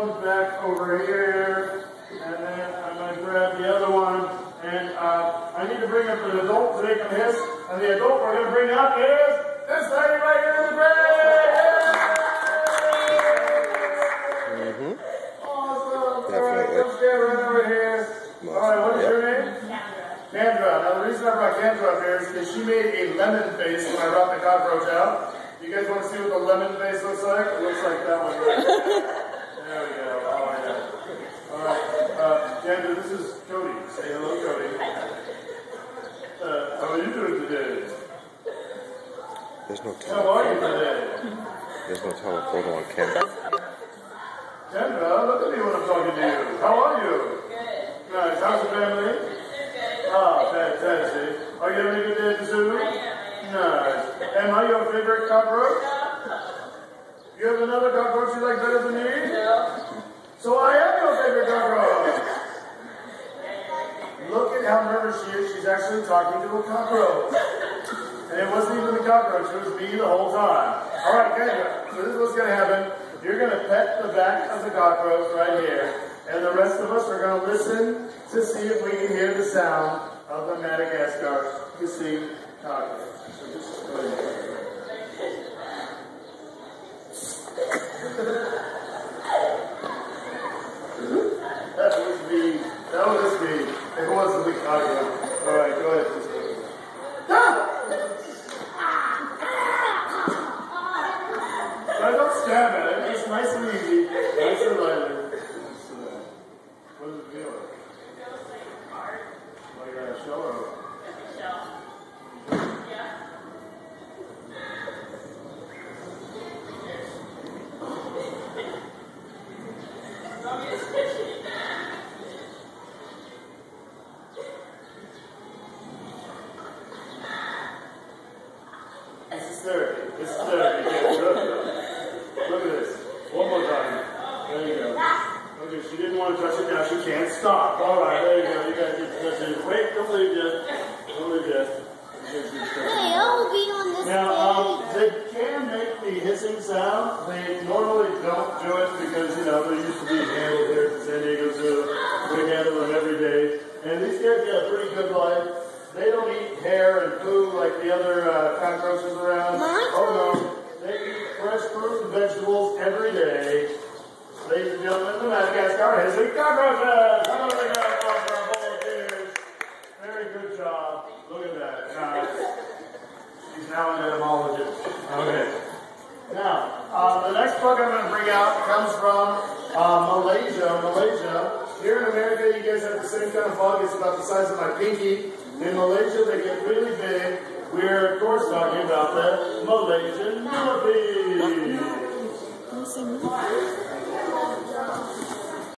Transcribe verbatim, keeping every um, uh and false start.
one back over here, and then I'm going to grab the other one, and uh, I need to bring up an adult so they can hiss, and the adult we're going to bring up is this lady right here in the gray! Mm-hmm. Awesome! Alright, come stand right over here. Alright, what is your name? Kendra. Now the reason I brought Kendra up here is because she made a lemon face when I brought the cockroach out. You guys want to see what the lemon face looks like? It looks like that one right there. There we go. Oh, yeah. Alright. Uh, Kendra, this is Cody. Say hello, Cody. Uh, how are you doing today? There's no How are you today? There's no telephoto on camera. Kendra, look at me when I'm talking to you. How are you? Good. Nice. How's the family? Oh, fantastic. Are you having a good day at the zoo? Nice. Am I your favorite cockroach? You have another cockroach you like better than me? No. So I am your favorite cockroach. Look at how nervous she is. She's actually talking to a cockroach. And it wasn't even the cockroach. It was me the whole time. All right, Kendra. So this is what's going to happen. You're going to pet the back of the cockroach right here. And the rest of us are going to listen to see if we can hear the sound of the Madagascar hissing cockroach. So just go ahead. That was me. That was me. It wasn't the cockroach. All right, go ahead. Just go ahead. Ah! I don't stab at it. It's nice and easy. Nice and lighter. What does it feel like? Like a shell or a shell? Yeah. This is therapy. This is therapy. Look at this. One more time. There you go. Okay, she didn't want to touch it now. She can't stop. All right, there you go. You guys get to touch it. Wait, don't leave yet. Don't leave yet. Hey, I'll be on this Now, um, they can make the hissing sound. They normally don't do it because, you know, they used to be handled here at the San Diego Zoo. We handle them every day. And these guys get a pretty good life. They don't eat hair and poo like the other uh, cockroaches around. Oh, no. They eat fresh fruit and vegetables every day. Ladies and gentlemen, the Madagascar hissing cockroaches! How do they go for a volunteers? Very good job. Look at that. Nice. She's now an etymologist. Okay. Now, uh, the next bug I'm going to bring out comes from uh, Malaysia. Malaysia. Here in America, you guys have the same kind of bug. It's about the size of my pinky. In Malaysia, they get really big. We're, of course, talking about the Malaysian millipede.